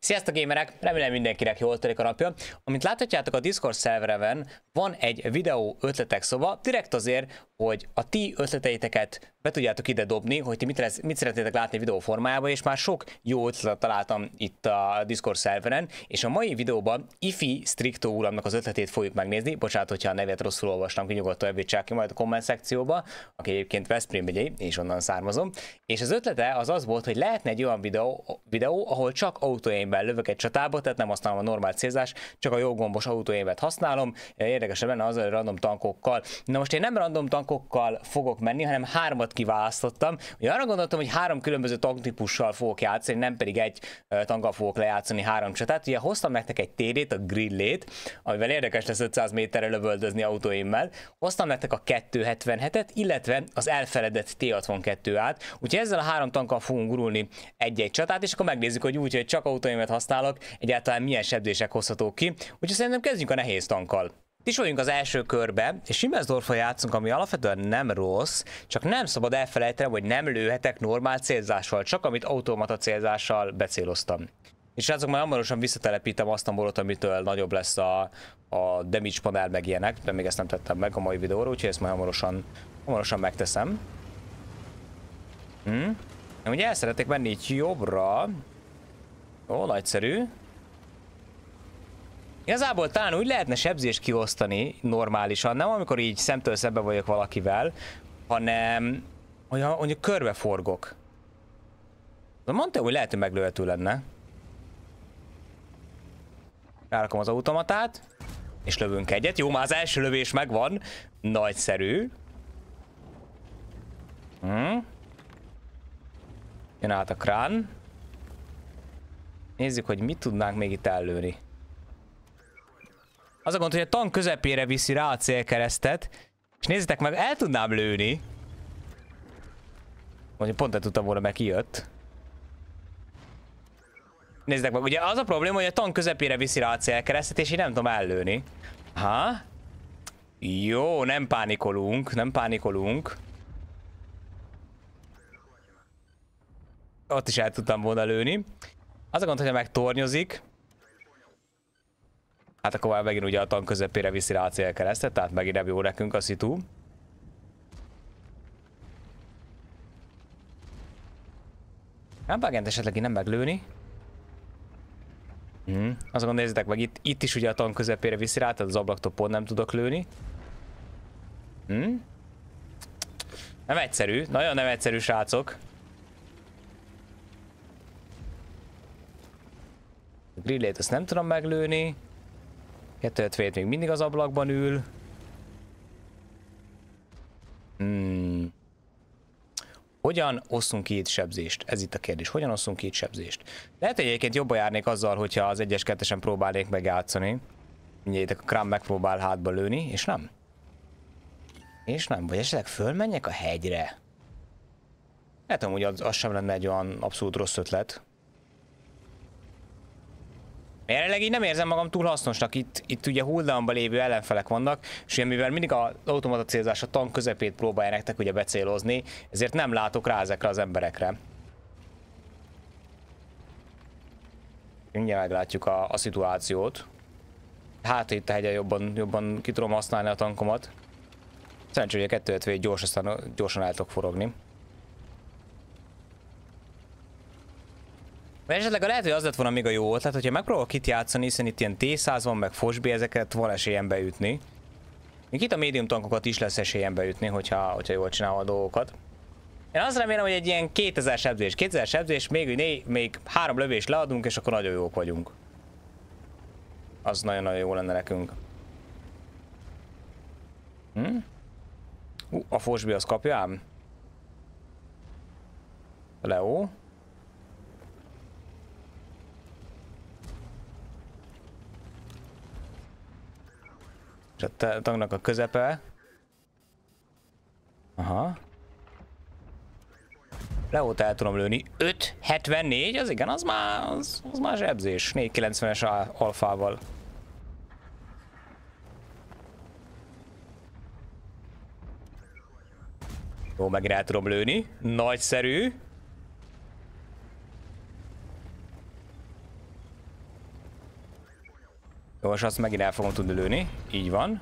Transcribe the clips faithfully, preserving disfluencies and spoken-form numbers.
Sziasztok gamerek! Remélem mindenkinek jól telik a napja. Amint láthatjátok, a Discord szerveren van egy videó ötletek szoba, direkt azért, hogy a ti ötleteiteket be tudjátok ide dobni, hogy ti mit, lesz, mit szeretnétek látni videó formájában, és már sok jó ötletet találtam itt a Discord szerveren, és a mai videóban Ifi Stricto uramnak az ötletét fogjuk megnézni. Bocsánat, hogyha a nevét rosszul olvastam ki, nyugodtan javítsák ki majd a komment szekcióba, aki egyébként Veszprém megyei, és onnan származom. És az ötlete az az volt, hogy lehetne egy olyan videó, videó ahol csak autóaimben lövök egy csatába, tehát nem használom a normál célzás, csak a jó gombos autóaimet használom. Érdekesebb lenne az, hogy random tankokkal. Na most én nem random tankokkal fogok menni, hanem hármat kiválasztottam. Ugye arra gondoltam, hogy három különböző tanktípussal fogok játszani, nem pedig egy tankkal fogok lejátszani három csatát. Ugye hoztam nektek egy té dét, a Grillét, amivel érdekes lesz ötszáz méterre lövöldözni autóimmel. Hoztam nektek a kétszázhetvenhetet, illetve az elfeledett té hatvankettő át. Úgyhogy ezzel a három tankkal fogunk gurulni egy-egy csatát, és akkor megnézzük, hogy úgy, hogy csak autóimet használok, egyáltalán milyen sebzések hozhatók ki. Úgyhogy szerintem kezdjünk a nehéz tankkal. Is vagyunk az első körbe, és Siemensdorffal játszunk, ami alapvetően nem rossz, csak nem szabad elfelejteni, hogy nem lőhetek normál célzással, csak amit automata célzással becéloztam. És srácok, majd hamarosan visszatelepítem azt a morot, amitől nagyobb lesz a, a damage panel meg ilyenek, de még ezt nem tettem meg a mai videóra, úgyhogy ezt majd hamarosan, hamarosan megteszem. Hm? Ugye el szeretnék menni így jobbra. Ó, nagyszerű. Igazából talán úgy lehetne sebzést kiosztani normálisan, nem amikor így szemtől szembe vagyok valakivel, hanem hogy mondjuk körbe forgok. De mondta, hogy lehet, hogy meglőhető lenne. Rárakom az automatát, és lövünk egyet. Jó, már az első lövés megvan. Nagyszerű. Hm. Jön át a krán. Nézzük, hogy mit tudnánk még itt ellőni. Az a gond, hogy a tank közepére viszi rá a célkeresztet, és nézzétek meg, el tudnám lőni. Mondjuk pont el tudtam volna, mert kijött. Nézzétek meg, ugye az a probléma, hogy a tank közepére viszi rá a célkeresztet, és én nem tudom ellőni. Ha? Jó, nem pánikolunk, nem pánikolunk. Ott is el tudtam volna lőni. Az a gond, hogyha megtornyozik, hát akkor már megint ugye a tank közepére viszi rá a célkeresztet, tehát megint nem jó nekünk a szitu. Nem vágent esetleg nem meglőni. Hmm. Azon nézzétek meg, itt, itt is ugye a tank közepére viszi rá, tehát az ablaktól pont nem tudok lőni. Hmm. Nem egyszerű, nagyon nem egyszerű, srácok. A Grillét azt nem tudom meglőni. kettőszázötvenhét még mindig az ablakban ül. Hmm. Hogyan osszunk ki itt sebzést? Ez itt a kérdés. Hogyan osszunk ki itt sebzést? Lehet, hogy egyébként jobban járnék azzal, hogyha az egyes kettesen próbálnék megjátszani. Mindjárt a Kram megpróbál hátba lőni, és nem. És nem. Vagy esetleg fölmenjek a hegyre? Lehet, hogy az, az sem lenne egy olyan abszolút rossz ötlet. Jelenleg így nem érzem magam túl hasznosnak, itt, itt ugye hulldownban lévő ellenfelek vannak, és ugye mivel mindig az automata célzás a tank közepét próbálja nektek ugye becélozni, ezért nem látok rá ezekre az emberekre. Mindjárt meglátjuk a, a szituációt. Hát itt a hegyen jobban, jobban ki tudom használni a tankomat. Szerencsé, hogy a kettőszázhetvenhét gyors, aztán gyorsan el tudok forogni. Vagy esetleg lehet, hogy az lett volna még a jó ötlet, hogyha megpróbálok itt játszani, hiszen itt ilyen té száz van, meg Fosbi, ezeket van esélyem beütni. Még itt a médium tankokat is lesz esélyem beütni, hogyha, hogyha jól csinálom a dolgokat. Én azt remélem, hogy egy ilyen kétezer sebzés, kétezer sebzés, még, né, még három lövést leadunk, és akkor nagyon jók vagyunk. Az nagyon-nagyon jó lenne nekünk. Hm? Uh, a Fosbi az kapja ám. Leo. És a tanknak a közepe. Aha. Leót el tudom lőni. öt hetvennégy, az igen, az már, az, az már zsebzés. négyszázkilencvenes alfával. Jó, megint el tudom lőni. Nagyszerű. Jó, most azt megint el fogom tudni lőni. Így van.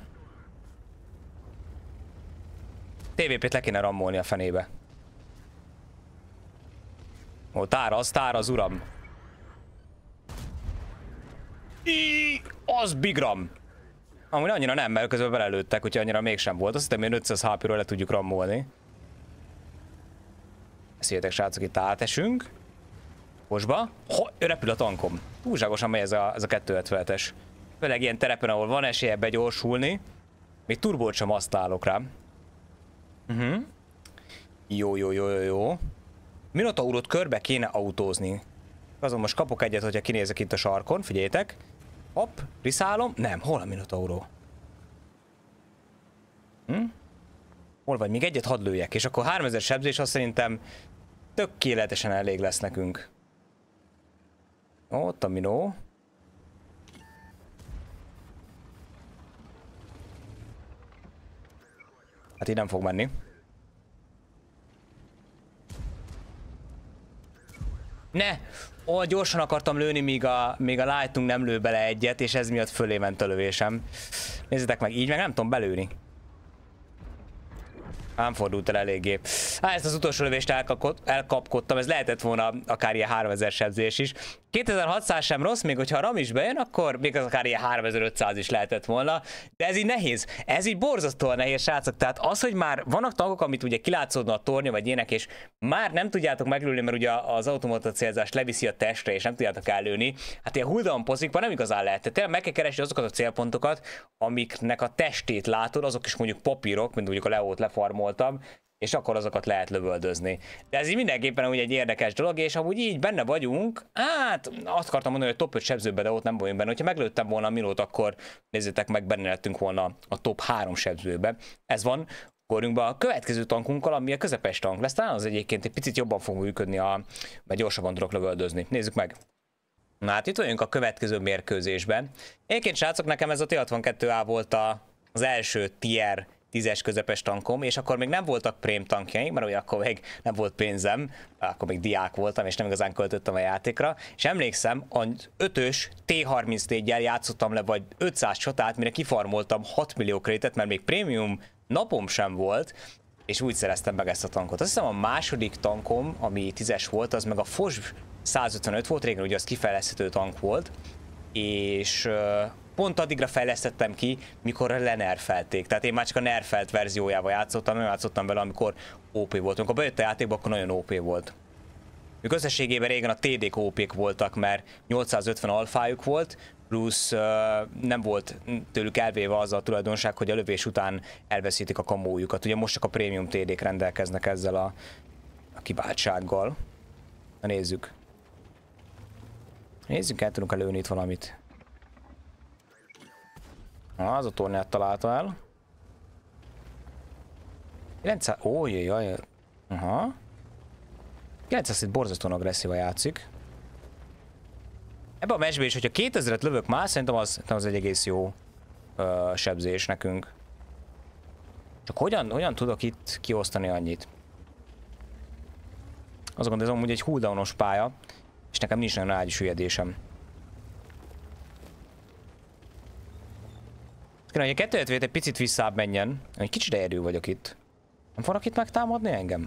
té vé pét le kéne rammolni a fenébe. Ó, tár az, tár az, uram. Í, az bigram. Amúgy annyira nem, mert közben belelőttek, úgyhogy annyira mégsem volt. Azt hiszem, hogy ötszáz há pé-ről le tudjuk rammolni. Szétek, srácok, itt átesünk. Bosba. Ho, repül a tankom. Túlságosan megy ez a, ez a kettőszázhetvenes. Főleg ilyen terepen, ahol van esélye begyorsulni. Még turbót sem használok rá. Uh-huh. Jó, jó, jó, jó, jó. Minotaurot körbe kéne autózni. Azon most kapok egyet, hogyha kinézek itt a sarkon. Figyeljetek. Hopp, riszálom. Nem, hol a Minotauró? Hm? Hol vagy? Még egyet hadd lőjek. És akkor háromezer sebzés, azt szerintem tökéletesen elég lesz nekünk. Ott a Minó. Hát így nem fog menni. Ne! Ó, gyorsan akartam lőni, míg a, míg a Lightung nem lő bele egyet, és ez miatt fölé ment a lövésem. Nézzétek meg, így meg nem tudom belőni. Nem fordult el eléggé. Há, ezt az utolsó lövést elkapkodtam, ez lehetett volna akár ilyen háromezer sebzés is. kétezer-hatszáz sem rossz, még hogyha a RAM is bejön, akkor még az akár ilyen háromezer-ötszáz is lehetett volna. De ez így nehéz. Ez így borzasztóan nehéz, srácok. Tehát az, hogy már vannak tankok, amit ugye kilátszódna a tornya vagy ilyenek, és már nem tudjátok meglőni, mert ugye az automata célzás leviszi a testre, és nem tudjátok ellőni. Hát ilyen hulldown pozikban nem igazán lehet. Tehát tényleg meg kell keresni azokat a célpontokat, amiknek a testét látod, azok is mondjuk papírok, mint mondjuk a Leót lefarmoltam, és akkor azokat lehet lövöldözni. De ez így mindenképpen úgy egy érdekes dolog, és amúgy így benne vagyunk, hát azt akartam mondani, hogy top öt sebzőbe, de ott nem vagyunk benne. Hogyha meglőttem volna a Minót, akkor nézzétek meg, benne lettünk volna a top három sebzőbe. Ez van. Ugorjunk be a következő tankunkkal, ami a közepes tank lesz. Talán az egyébként egy picit jobban fog működni, a, mert gyorsabban tudok lövöldözni. Nézzük meg. Na hát itt vagyunk a következő mérkőzésben. Egyébként, srácok, nekem ez a té hatvankettő á volt a, az első tier tízes közepes tankom, és akkor még nem voltak prém tankjaink, mert ugye akkor még nem volt pénzem, akkor még diák voltam, és nem igazán költöttem a játékra, és emlékszem, az ötös té harmincnégyel játszottam le vagy ötszáz csatát, mire kifarmoltam hat millió krétet, mert még prémium napom sem volt, és úgy szereztem meg ezt a tankot. Azt hiszem a második tankom, ami tízes volt, az meg a Foch százötvenöt volt, régen ugye az kifejleszthető tank volt, és pont addigra fejlesztettem ki, mikor lenerfelték. Tehát én már csak a nerfelt verziójával játszottam, nem játszottam vele, amikor ó pé volt. Amikor bejött a játékba, akkor nagyon ó pé volt. Még összességében régen a té dék ó pék voltak, mert nyolcszázötven alfájuk volt, plusz uh, nem volt tőlük elvéve az a tulajdonság, hogy a lövés után elveszítik a kamójukat. Ugye most csak a prémium té dék rendelkeznek ezzel a, a kiváltsággal. Na nézzük. Nézzük, el tudunk lőni itt valamit. Na, az a tornyát találta el. kilencszáz... Ó, jaj, aha. kilencszáz itt borzasztóan agresszívan játszik. Ebben a meccsben is, hogyha kétezret lövök már, szerintem az, az egy egész jó ö, sebzés nekünk. Csak hogyan, hogyan tudok itt kiosztani annyit? Azt gondolom, hogy egy cooldownos pálya, és nekem nincs nagyon ágyis hülyedésem. Kéne, hogy a kettőhetvenhét egy picit visszább menjen. Egy kicsit erő vagyok itt. Nem fognak itt megtámadni engem?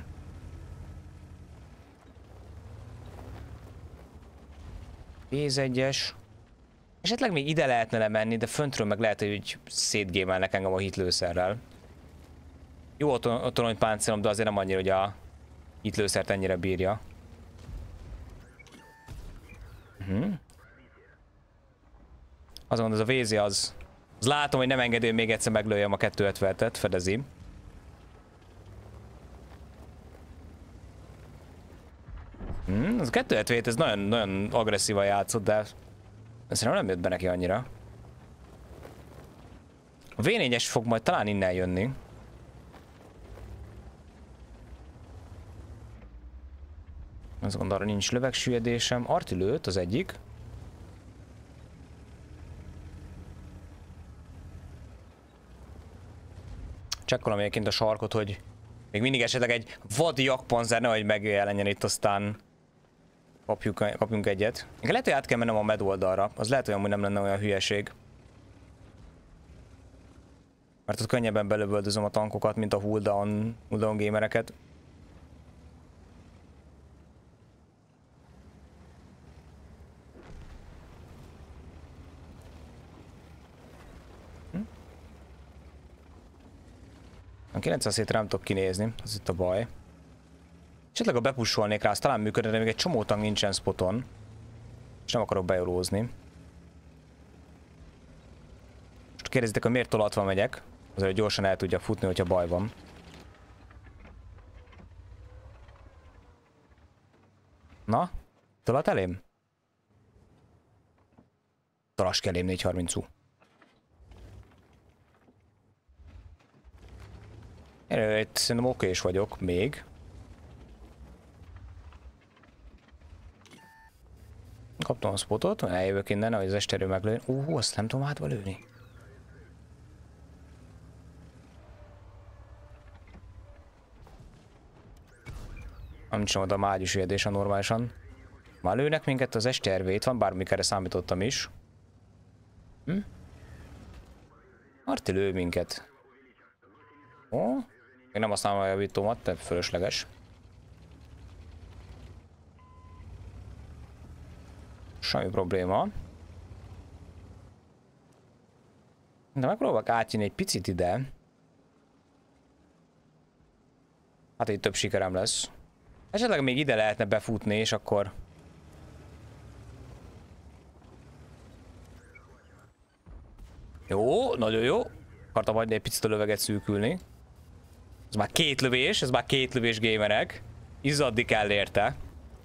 tíz egyes. Esetleg még ide lehetne lemenni, de föntről meg lehet, hogy szétgémelnek engem a hitlőszerrel. Jó a torony páncélom, de azért nem annyira, hogy a hitlőszert ennyire bírja. Uh-huh. Azon az a vé zé az... Az látom, hogy nem engedő, hogy még egyszer meglőjem a kettőhetvenetet, fedezi. Hmm, az a kettőhetvenhét, ez nagyon, nagyon agresszívan játszott, de szerintem nem jött be neki annyira. A vé négyes fog majd talán innen jönni. Azt gondolom, arra nincs lövegsüllyedésem. Arti lőtt az egyik. Csekkolom egyébként a sarkot, hogy még mindig esetleg egy vadi jakpanzer nehogy megjelenjen itt, aztán kapjuk, kapjunk egyet. Lehet, hogy át kell mennem a med oldalra. Az lehet, hogy amúgy nem lenne olyan hülyeség. Mert ott könnyebben belövöldözöm a tankokat, mint a cooldown, cooldown gamereket. Hm? A kilencszáz hétre nem tudok kinézni, az itt a baj. Esetleg ha bepussolnék rá, az talán működne, de még egy csomó tank nincsen spoton. És nem akarok bejórózni. Most kérdezitek, hogy miért tolatva megyek. Azért, hogy gyorsan el tudja futni, hogyha baj van. Na? Tolat elém? Talass ki elém négyszázharmincú. Én itt szerintem okés vagyok még. Kaptam a spotot, eljövök innen, hogy az esterő meglőni. Ú, azt nem tudom hátba lőni. Nem sem oda mágyus ügyedése normálisan. Már lőnek minket, az es té er vé, itt van, bármikre számítottam is. Hm? Marti lő minket. Ó? Még nem használom a javítómat, de fölösleges. Semmi probléma. De megpróbálok átjönni egy picit ide. Hát így több sikerem lesz. Esetleg még ide lehetne befutni, és akkor... Jó, nagyon jó. Akartam hagyni egy picit a löveget szűkülni. Ez már két lövés, ez már két lövés gamerek. Izzadni kell érte.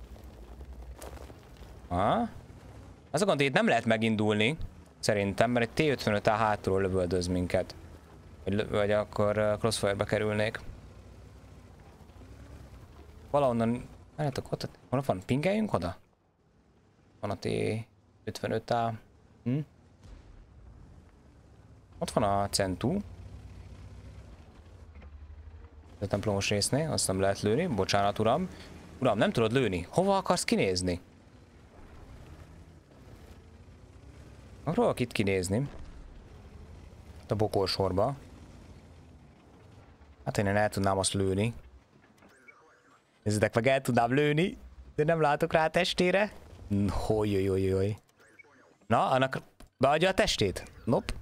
Aha. Az a gond, hogy itt nem lehet megindulni, szerintem, mert egy té ötvenöt á hátulról lövöldöz minket. Vagy, vagy akkor crossfire-be kerülnék. Valahonnan... Várjátok, ott, hol van? Pingeljünk oda? Van a té ötvenöt á. Hm? Ott van a Centú. A templomos résznél, azt nem lehet lőni. Bocsánat, uram. Uram, nem tudod lőni. Hova akarsz kinézni? Próbálok itt kinézni. A bokorsorba. Hát én el tudnám azt lőni. Nézzétek meg, el tudnám lőni, de nem látok rá a testére. Hojjojjojjoj. Na, annak beadja a testét. Nop.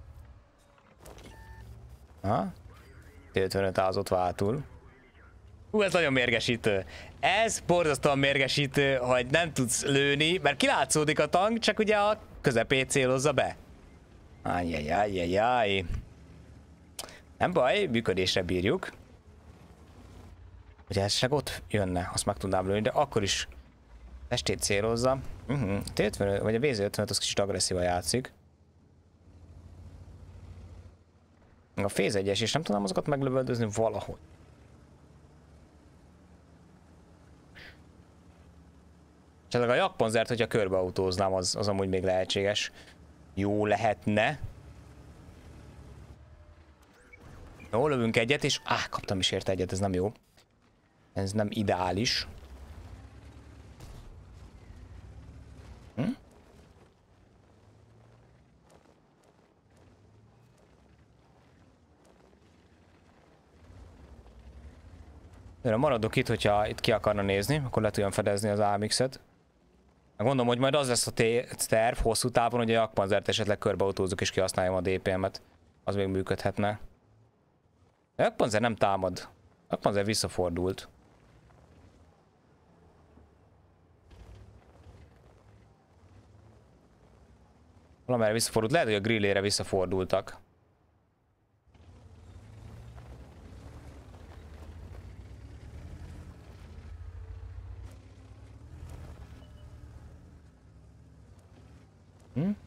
Ha? té ötvenöt ázott váltul. Hú, ez nagyon mérgesítő. Ez borzasztóan mérgesítő, hogy nem tudsz lőni, mert kilátszódik a tank, csak ugye a közepét célozza be. Ajjajajjajjaj. Nem baj, működésre bírjuk. Ugye esetleg ott jönne, azt meg tudnám lőni, de akkor is testét célozza. Uh-huh. té ötvenöt, vagy a vé zé ötvenöt az kicsit agresszívan játszik. A Phase egyes, és nem tudnám azokat meglövöldözni valahogy. Esetleg a Jagdpanzert, hogyha körbeautóznám, az, az amúgy még lehetséges. Jó lehetne. Jó, lövünk egyet, és... Áh, kaptam is érte egyet, ez nem jó. Ez nem ideális. Hm? De maradok itt, hogyha itt ki akarna nézni, akkor le tudjam fedezni az á em iksz-et. Gondolom, hogy majd az lesz a terv hosszú távon, hogy a Jagdpanzert esetleg körbeautózzuk és kihasználjam a dé pé em-et. Az még működhetne. A Jagdpanzer nem támad. A Jagdpanzer visszafordult. Valamerre visszafordult. Lehet, hogy a grillére visszafordultak. Hm?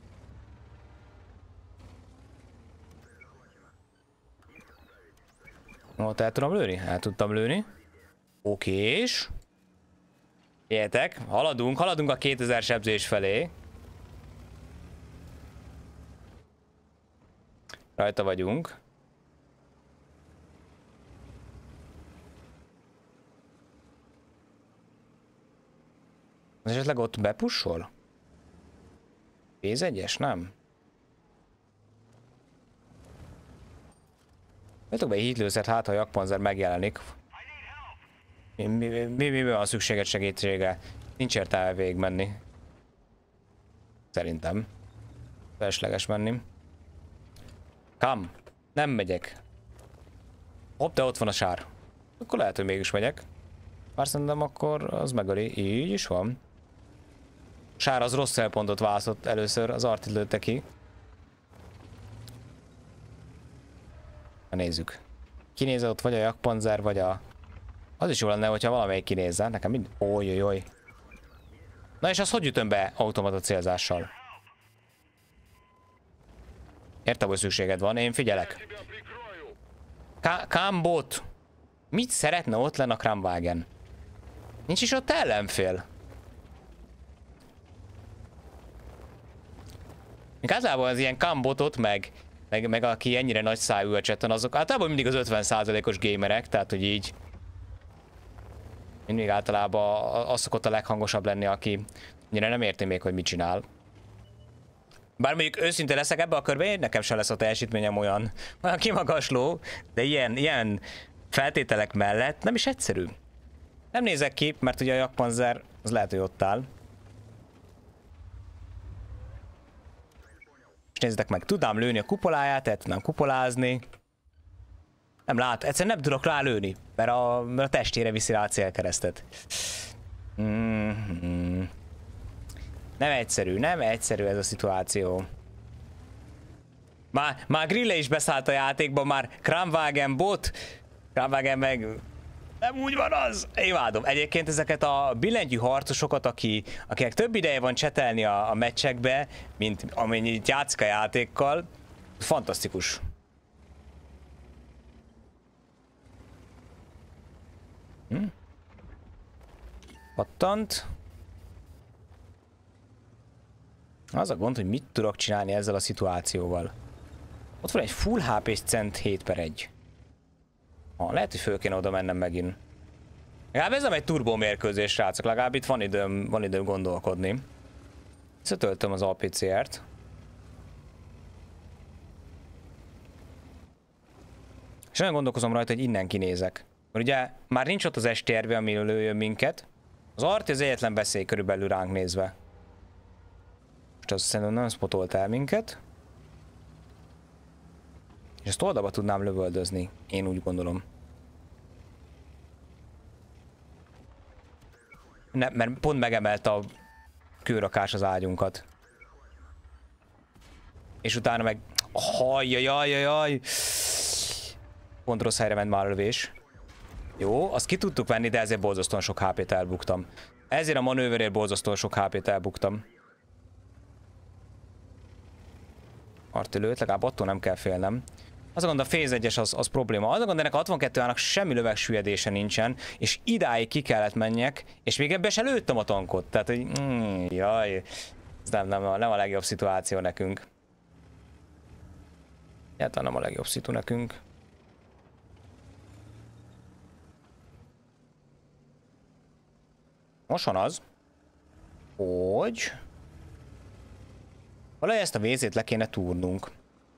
Ott el tudom lőni? El tudtam lőni. Okés. Értek, haladunk, haladunk a kétezer sebzés felé. Rajta vagyunk. Esetleg ott bepussol? Phase egyes, nem? Jöttök be egy hitlőszert, hát ha a jakpanzer megjelenik. Mi, mi, mi, mi, mi van a szükséges segítsége? Nincs értelme végig menni. Szerintem. Felesleges menni. Kam! Nem megyek. Hopp, de ott van a sár. Akkor lehet, hogy mégis megyek. Már szerintem akkor az megöli. Így is van. Sár az rossz célpontot választott először, az artit lőtte ki. Na nézzük. Kinézze ott vagy a jakpanzer, vagy a... Az is jó lenne, hogyha valamelyik kinézze. Nekem mind... Ojjojjoj. Na és azt hogy ütöm be automata célzással? Értem, hogy szükséged van, én figyelek. Kámbot! Mit szeretne ott lenn a Kramwagen? Nincs is ott ellenfél. Még általában az ilyen kambotot, meg, meg, meg aki ennyire nagy szájú a chatten, azok általában mindig az ötven százalékos gamerek, tehát hogy így mindig általában az szokott a leghangosabb lenni, aki ennyire nem érti még, hogy mit csinál. Bár mondjuk őszinte leszek ebbe a körbe, nekem sem lesz a teljesítményem olyan, olyan kimagasló, de ilyen, ilyen feltételek mellett nem is egyszerű. Nem nézek ki, mert ugye a jakpanzer az lehet, hogy ott áll. És nézzétek meg, tudnám lőni a kupoláját, el tudnám kupolázni. Nem lát, egyszerűen nem tudok rá lőni, mert a, mert a testére viszi rá a célkeresztet. Mm-hmm. Nem egyszerű, nem egyszerű ez a szituáció. Már, már Grille is beszállt a játékba, már Kramwagen bot, Kramwagen meg nem úgy van az. Imádom. Egyébként ezeket a billentyű harcosokat, aki, akinek több ideje van csetelni a, a meccsekbe, mint amennyit játszik a játékkal, fantasztikus. Hm? Pattant. Az a gond, hogy mit tudok csinálni ezzel a szituációval. Ott van egy full há pés cent hét per egy. Ha, lehet, hogy föl kéne oda mennem megint. Legalább ez nem egy turbó mérkőzés, srácok. Legalább itt van időm, van időm gondolkodni. Visszatöltöm az á pé cé er-t. És nagyon gondolkozom rajta, hogy innen kinézek. Mert ugye már nincs ott az es té er vé, ami lőjön minket. Az arti az egyetlen veszély körülbelül ránk nézve. Most azt szerintem nem spotolt el minket. És ezt oldalba tudnám lövöldözni, én úgy gondolom. Ne, mert pont megemelte a kőrakás az ágyunkat. És utána meg... Hajjajajajaj! Pont rossz helyre ment már a lövés. Jó, azt ki tudtuk venni, de ezért borzasztóan sok há pét elbuktam. Ezért a manőverért borzasztóan sok há pét elbuktam. Artilőt, legalább attól nem kell félnem. Az a gond, a Phase egyes az, az probléma. Az a gond, ennek a hatvankettő ának semmi lövegsüllyedése nincsen, és idáig ki kellett menjek, és még ebbe se lőttem a tankot. Tehát, hogy mm, jaj, ez nem, nem, nem a legjobb szituáció nekünk. Egyáltalán nem a legjobb szitu nekünk. Most van az, hogy valahogy ezt a vézét le kéne túrnunk.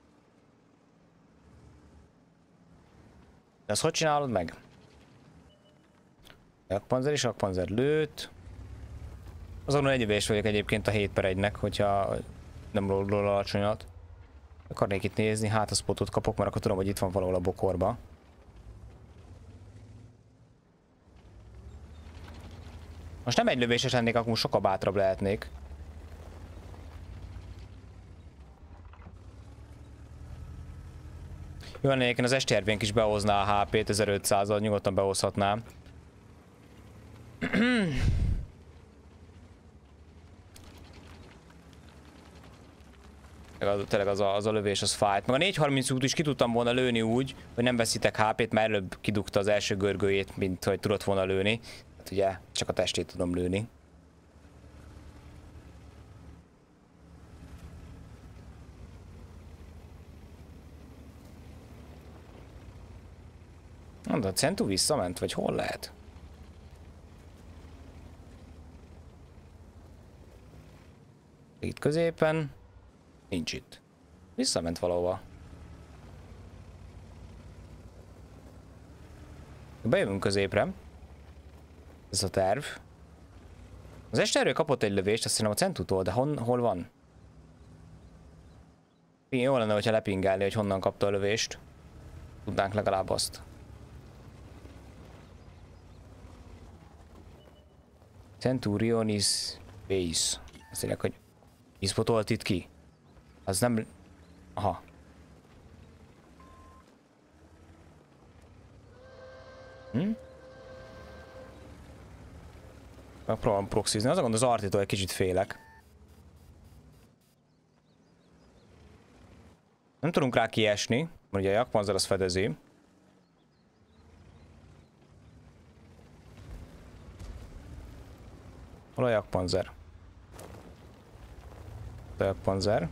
De ezt hogy csinálod meg? Jakpanzer és jakpanzer lőtt. Azon egyébés vagyok egyébként a hét per egynek, hogyha nem róla alacsonyat. Akarnék itt nézni, hát a spotot kapok, mert akkor tudom, hogy itt van valahol a bokorba. Most nem egy lövéses lennék, akkor sokkal bátrabb lehetnék. Jó lenne, egyébként az es té er vé-nk is behozná a há pét, ezerötszázal nyugodtan behozhatná. Tényleg az a, az a lövés, az fájt. Meg a négyszázharminc út is ki tudtam volna lőni úgy, hogy nem veszítek há pét, mert előbb kidugta az első görgőjét, mint hogy tudott volna lőni. Hát ugye, csak a testét tudom lőni. De a Centu visszament, vagy hol lehet? Itt középen. Nincs itt. Visszament valahova. Bejövünk középre. Ez a terv. Az este erről kapott egy lövést, azt hiszem a Centutól, de hon, hol van? Jó lenne, hogyha lepingálni, hogy honnan kapta a lövést. Tudnánk legalább azt. Centurion is base. Azt mondják, hogy ispotolt itt ki. Az nem... Aha. Hm? Megpróbálom proxizni. Az a gond, az Artitól egy kicsit félek. Nem tudunk rá kiesni, mert ugye a Jagdpanzer az fedezi. Hol a Jagdpanzer? A Jagdpanzer.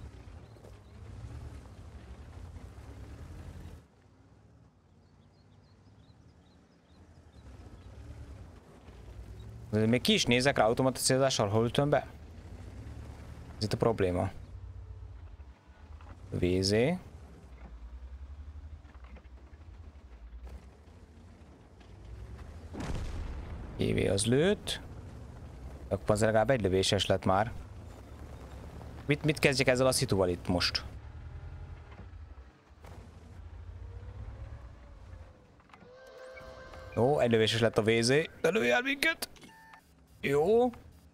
De még ki is nézek rá automata célzással, hol ütöm be? Ez itt a probléma. vé zé. é vé az lőtt. Akkor az legalább egy lövéses lett már. Mit, mit kezdjek ezzel a szituval itt most? Jó, egy lövéses lett a vé zé. De lőj el minket! Jó.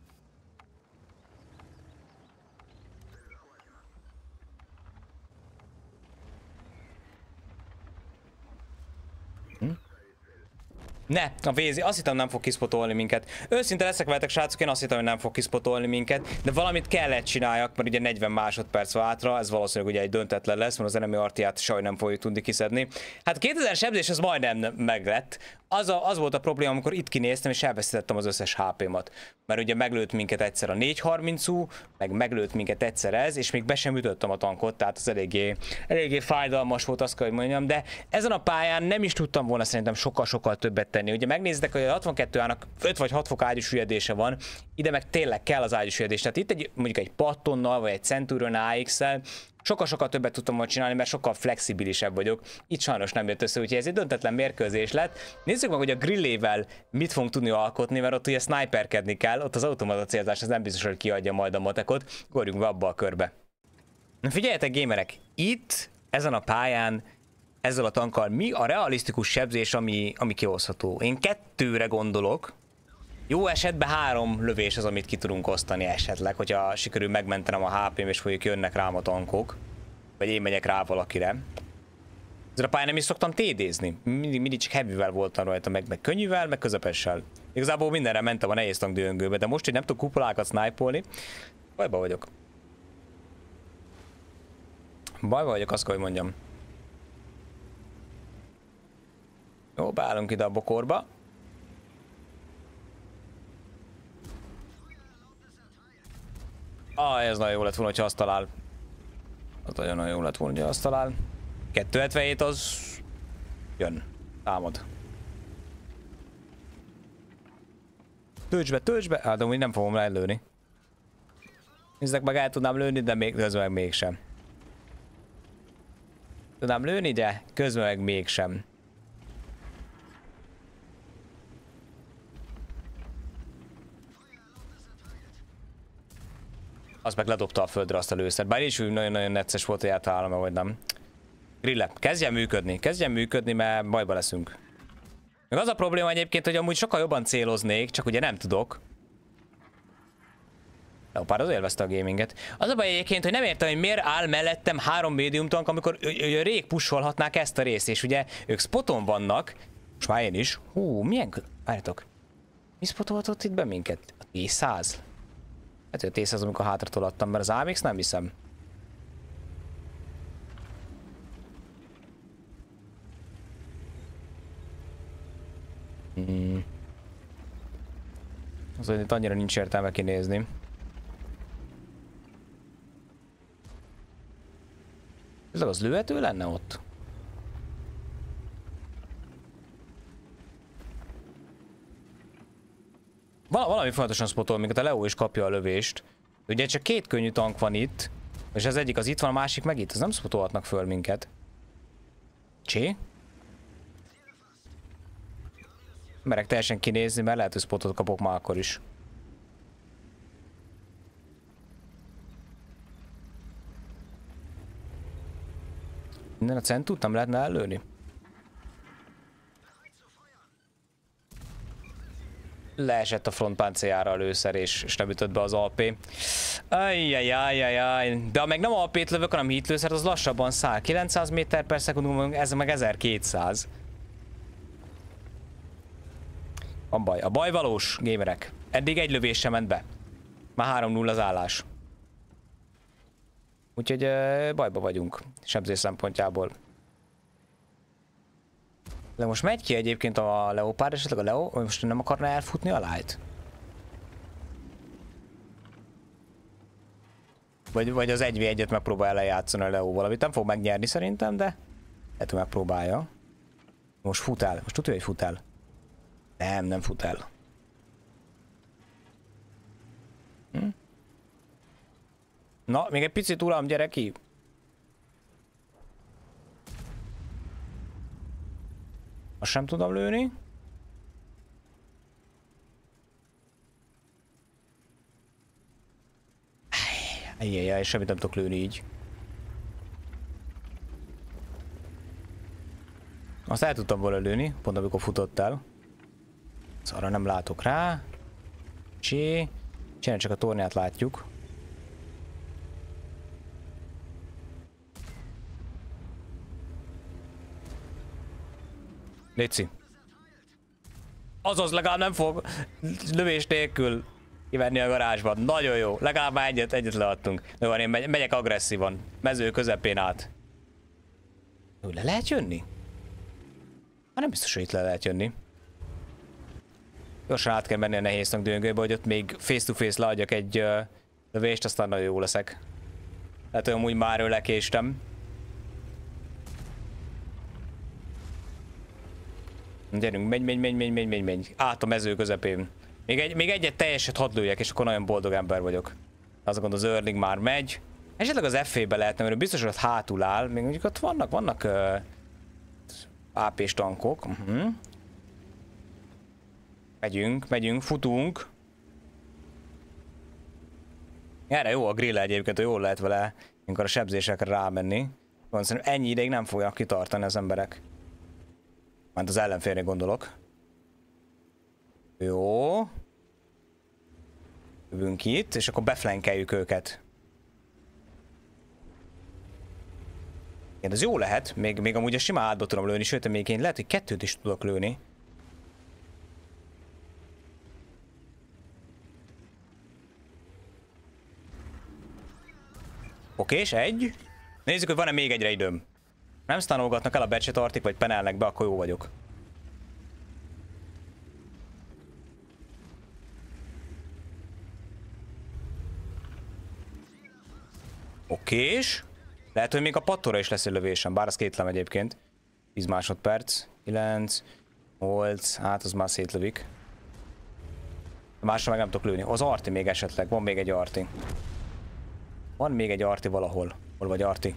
Hm? Ne, a vé zé, azt hittem nem fog kiszpotolni minket. Őszinte leszek veletek, srácok, én azt hittem, hogy nem fog kiszpotolni minket, de valamit kellett csináljak, mert ugye negyven másodperc van hátra, ez valószínűleg ugye egy döntetlen lesz, mert az enemy artiát sajnos nem fogjuk tudni kiszedni. Hát kétezer sebzés az majdnem meglett. Az, a, az volt a probléma, amikor itt kinéztem és elveszítettem az összes há pémat. Mert ugye meglőtt minket egyszer a négy harmincú, meg meglőtt minket egyszer ez, és még be sem ütöttem a tankot, tehát az eléggé, eléggé fájdalmas volt, azt kell, hogy mondjam, de ezen a pályán nem is tudtam volna szerintem sokkal-sokkal többet tenni. Ugye megnéztek, hogy a hatvankettő ának öt vagy hat fok ágyúsüllyedése van, ide meg tényleg kell az ágyúsüllyedés. Tehát itt egy, mondjuk egy Pattonnal, vagy egy Centurion á iksszel sokkal-sokkal többet tudtam volna csinálni, mert sokkal flexibilisebb vagyok. Itt sajnos nem jött össze, úgyhogy ez egy döntetlen mérkőzés lett. Nézzük meg, hogy a grillével mit fogunk tudni alkotni, mert ott ugye sniperkedni kell, ott az automata célzás az nem biztos, hogy kiadja majd a matekot. Gorjunk be abba a körbe. Figyeljetek, gamerek, itt, ezen a pályán, ezzel a tankkal mi a realisztikus sebzés, ami, ami kihozható? Én kettőre gondolok. Jó esetben három lövés az, amit ki tudunk osztani esetleg, hogyha sikerül megmentenem a há pém és folyik jönnek rám a tankok. Vagy én megyek rá valakire. Ezzel a pályán nem is szoktam té dézni. Mindig, mindig csak heavyvel voltam rajta, meg, meg könnyűvel, meg közepessel. Igazából mindenre mentem a nehéz tank dühöngőbe, de most, hogy nem tudok kupolákat snipe-olni, bajba vagyok. Bajba vagyok, azt kell, hogy mondjam. Jó, beállunk ide a bokorba. Ah, ez nagyon jó lett volna, hogyha azt talál. Az nagyon jó lett volna, hogyha azt talál. kettőszázhetvenhét az... jön. Támad. Tölts be, tölts be! Hát, de úgy nem fogom lelőni. Nézzek meg, el tudnám lőni, de még közben meg mégsem. Tudnám lőni, de közben meg mégsem. Az meg ledobta a földre azt a lőszert. Bár is nagyon-nagyon necces volt, hogy eltalálom, vagy nem. Grille, kezdjen működni, kezdjen működni, mert bajba leszünk. Meg az a probléma egyébként, hogy amúgy sokkal jobban céloznék, csak ugye nem tudok. Leopard az élvezte a gaminget. Az a baj egyébként, hogy nem értem, hogy miért áll mellettem három médium tank, amikor rég pusolhatnák ezt a részt, és ugye ők spoton vannak. Most már én is. Hú, milyen... Várjátok. Mi spotolhatott itt be minket? A té száz? Hát, hogy a té száz, amikor hátra tolattam, mert az á em iksz nem hiszem. Hmm. Azért itt annyira nincs értelme kinézni. Ez az lőhető lenne ott? Val valami folyamatosan spotol, minket a Leo is kapja a lövést. Ugye csak két könnyű tank van itt, és az egyik az itt van, a másik meg itt. Az nem spotolhatnak föl minket. Csé? merek teljesen kinézni, mert lehet, hogy spotot kapok már akkor is. Minden a centút nem lehetne ellőni? Leesett a frontpáncéljára a lőszer, és, és nem ütött be az á pé. Ajjajajajaj. De ha meg nem á pét lövök, hanem hitlőszert, az lassabban száll. kilencszáz méter per szekundum, ez meg ezerkétszáz. Van baj. A baj valós, gamerek. Eddig egy lövés sem ment be. Már három null az állás. Úgyhogy uh, bajba vagyunk, sebzés szempontjából. De most megy ki egyébként a Leopard, esetleg a Leo, vagy most nem akarná elfutni a Light? Vagy, vagy az egy vé egyet megpróbál lejátszani a Leo valamit. Nem fog megnyerni szerintem, de lehet, hogy megpróbálja. Most fut el. Most tudja, hogy fut el. Nem, nem fut el. Hm? Na, még egy picit uram, gyere ki! Azt sem tudom lőni. Ajjajjaj, semmit nem tudok lőni így. Azt el tudtam volna lőni, pont amikor futott el. Arra nem látok rá. Csé. Csinálj, csak a tornyát látjuk. Léci. Azaz, legalább nem fog lövés nélkül kivenni a garázsban. Nagyon jó. Legalább már egyet, egyet leadtunk. De van, én megy, megyek agresszívan. Mező közepén át. Jó, le lehet jönni? Hát nem biztos, hogy itt le lehet jönni. Gyorsan át kell menni a nehéznak döngőbe, hogy ott még face to face leadjak egy uh, lövést, aztán nagyon jó leszek. Lehet, hogy amúgy már lekéstem. Gyerünk, menj, menj, menj, menj, menj, menj, menj. Át a mező közepén. Még, egy, még egyet teljeset hadd lőjek, és akkor nagyon boldog ember vagyok. Az gond, az Earling már megy. Esetleg az ef be lehetne, mert biztos, hogy ott hátul áll. Még mondjuk ott vannak, vannak uh, á pés tankok. Uh-huh. Megyünk, megyünk, futunk. Erre jó a grill egyébként, hogy jól lehet vele, amikor a sebzésekre rámenni. Szerintem ennyi ideig nem fogják kitartani az emberek. Mert az ellenfélre gondolok. Jó. Jövünk itt, és akkor beflankeljük őket. Igen, ez jó lehet. Még, még amúgy a sima hátba tudom lőni, sőt, még én lehet, hogy kettőt is tudok lőni. Oké, és egy. Nézzük, hogy van-e még egyre időm. Nem stanolgatnak el a becset artik, vagy penelnek be, akkor jó vagyok. Okés. Lehet, hogy még a pattóra is lesz egy lövésem, bár az kétlem egyébként. tíz másodperc. kilenc. nyolc. Hát az már szétlövik. Másra meg nem tudok lőni. Az arti még esetleg. Van még egy arti. Van még egy arti valahol. Hol vagy arti?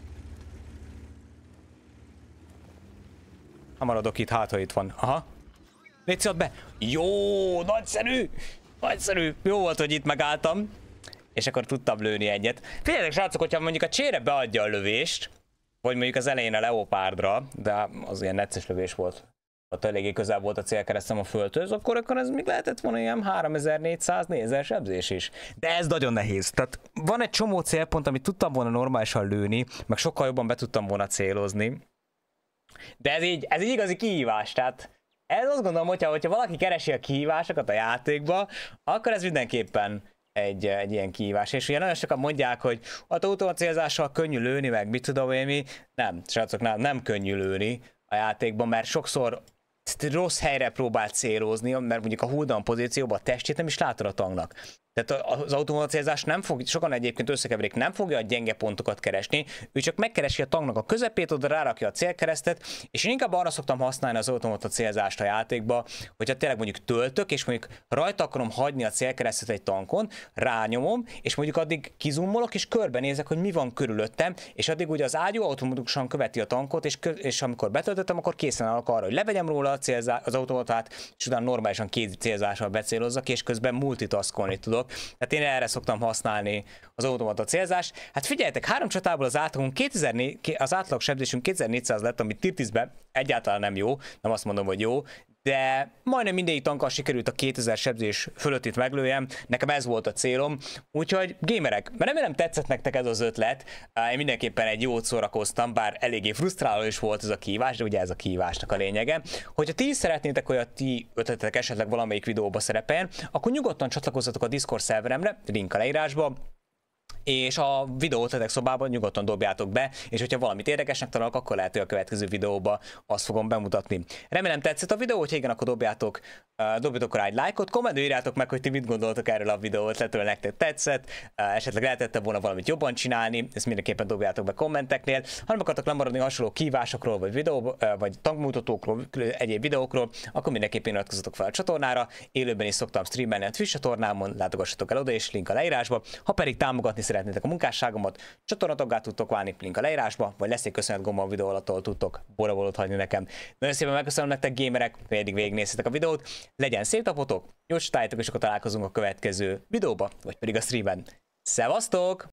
Ha maradok itt, hát ha itt van. Aha. Légy be. Jó, nagyszerű. Nagyszerű. Jó volt, hogy itt megálltam. És akkor tudtam lőni egyet. Figyeljetek, srácok, hogyha mondjuk a csére beadja a lövést, vagy mondjuk az elején a Leopardra, de az ilyen necces lövés volt. Ott eléggé közel volt a célkeresztem a földhöz, akkor, akkor ez még lehetett volna ilyen háromezer-négyszáz-négyezer sebzés is. De ez nagyon nehéz. Tehát van egy csomó célpont, amit tudtam volna normálisan lőni, meg sokkal jobban be tudtam volna célozni. De ez így, ez így igazi kihívás, tehát ez azt gondolom, hogyha, hogyha valaki keresi a kihívásokat a játékba, akkor ez mindenképpen egy, egy ilyen kihívás. És ugye nagyon sokan mondják, hogy a automatcélzással könnyű lőni, meg mit tudom én mi. Nem, srácok, nem, nem könnyű lőni a játékban, mert sokszor rossz helyre próbál célozni, mert mondjuk a hulldown pozícióban a testét nem is látod a tanknak. Tehát az automata célzás nem fog, sokan egyébként összekeverik, nem fogja a gyenge pontokat keresni, ő csak megkeresi a tanknak a közepét, oda rárakja a célkeresztet, és én inkább arra szoktam használni az automata célzást a játékba, hogyha tényleg mondjuk töltök, és mondjuk rajta akarom hagyni a célkeresztet egy tankon, rányomom, és mondjuk addig kizumolok, és körbenézek, hogy mi van körülöttem, és addig ugye az ágyú automatikusan követi a tankot, és, és amikor betöltöttem, akkor készen állok arra, hogy levegyem róla a célzá, az automatát, és utána normálisan kézi célzással becélozzak, és közben multitaskolni tudok. Tehát én erre szoktam használni az automata célzást. Hát figyeljetek, három csatából az átlagunk kétezer-négy, az átlag sebzésünk kétezer-négyszáz lett, ami tier tízben egyáltalán nem jó, nem azt mondom, hogy jó, de majdnem mindegyik tankkal sikerült a kétezer sebzés fölöttit meglőjem, nekem ez volt a célom, úgyhogy gamerek, mert remélem tetszett nektek ez az ötlet, én mindenképpen egy jót szórakoztam, bár eléggé frusztráló is volt ez a kihívás, de ugye ez a kihívásnak a lényege. Hogyha ti is szeretnétek, hogy a ti ötletetek esetleg valamelyik videóba szerepeljen, akkor nyugodtan csatlakozzatok a Discord szerveremre, link a leírásba, és a videó ötletek szobában nyugodtan dobjátok be, és hogyha valamit érdekesnek találok, akkor lehet, hogy a következő videóba azt fogom bemutatni. Remélem tetszett a videó, hogyha igen, akkor dobjátok, uh, dobjatok rá egy lájkot, kommentben írjátok meg, hogy ti mit gondoltok erről a videó ötletről, nektek tetszett, uh, esetleg lehetette volna valamit jobban csinálni, ezt mindenképpen dobjátok be kommenteknél. Ha nem akartok lemaradni hasonló kívásokról, vagy, videó, uh, vagy tankmutatókról, egyéb videókról, akkor mindenképpen iratkozzatok fel a csatornára, élőben is szoktam streamelni a Twitch csatornámon, látogassatok el oda, és link a leírásba. Ha pedig támogatni szeretnétek a munkásságomat, csatornataggá tudtok válni, link a leírásba, vagy lesz egy köszönet gomba a videó alatt, ahol tudtok borabolót hagyni nekem. Nagyon szépen megköszönöm nektek, gamerek, hogy eddig végignéztétek a videót. Legyen szép napotok, jó csatájátok, és akkor találkozunk a következő videóba, vagy pedig a streamben. Szevasztok!